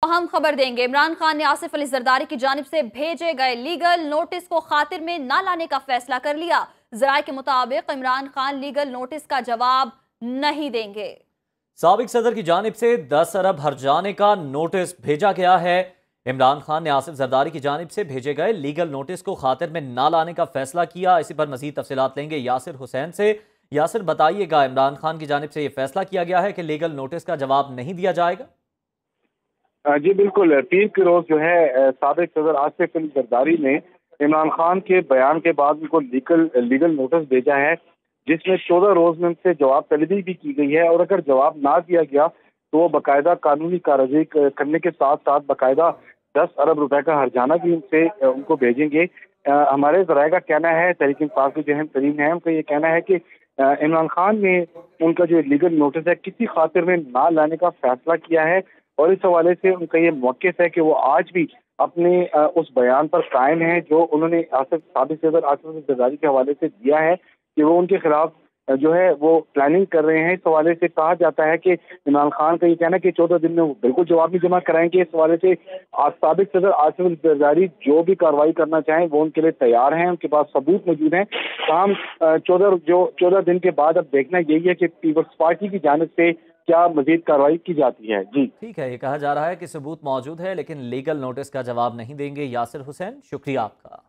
अहम खबर देंगे। इमरान खान ने आसिफ अली जरदारी की जानिब से भेजे गए लीगल नोटिस को खातिर में न लाने का फैसला कर लिया। जराये के मुताबिक इमरान खान लीगल नोटिस का जवाब नहीं देंगे। साबिक सदर की जानिब से 10 अरब हर्जाने का नोटिस भेजा गया है। इमरान खान ने आसिफ जरदारी की जानिब से भेजे गए लीगल नोटिस को खातिर में ना लाने का फैसला किया। इसी पर मजीद तफसीलात लेंगे यासिर हुसैन से। यासिर, बताइएगा, इमरान खान की जानिब से यह फैसला किया गया है कि लीगल नोटिस का जवाब नहीं दिया जाएगा? जी बिल्कुल, पीर के रोज जो है साबिक सदर आसिफ अली जरदारी ने इमरान खान के बयान के बाद उनको लीगल नोटिस भेजा है, जिसमें 14 रोज में उनसे जवाब तलबी भी की गई है। और अगर जवाब ना दिया गया तो वो बाकायदा कानूनी कार्रवाई करने के साथ साथ बाकायदा 10 अरब रुपए का हर्जाना भी उनको भेजेंगे। हमारे ज़राए का कहना है, तहरीक इंसाफ के जो अहम तरीन है, उनका ये कहना है कि इमरान खान ने उनका जो लीगल नोटिस है किसी खातिर में ना लाने का फैसला किया है। और इस हवाले से उनका ये मौक़िफ़ है कि वो आज भी अपने उस बयान पर कायम है जो उन्होंने साबिक सदर आसिफ अली जरदारी के हवाले से दिया है कि वो उनके खिलाफ जो है वो प्लानिंग कर रहे हैं। इस हवाले से कहा जाता है कि इमरान खान का ये कहना है कि 14 दिन में वो बिल्कुल जवाब नहीं जमा कराएंगे। इस हवाले से साबिक सदर आसिफ अली जरदारी जो भी कार्रवाई करना चाहें वो उनके लिए तैयार हैं, उनके पास सबूत मौजूद हैं। तमाम 14 दिन के बाद अब देखना यही है कि पीपल्स पार्टी की जानिब से क्या मजीद कार्रवाई की जाती है। जी ठीक है, ये कहा जा रहा है कि सबूत मौजूद है लेकिन लीगल नोटिस का जवाब नहीं देंगे। यासिर हुसैन, शुक्रिया आपका।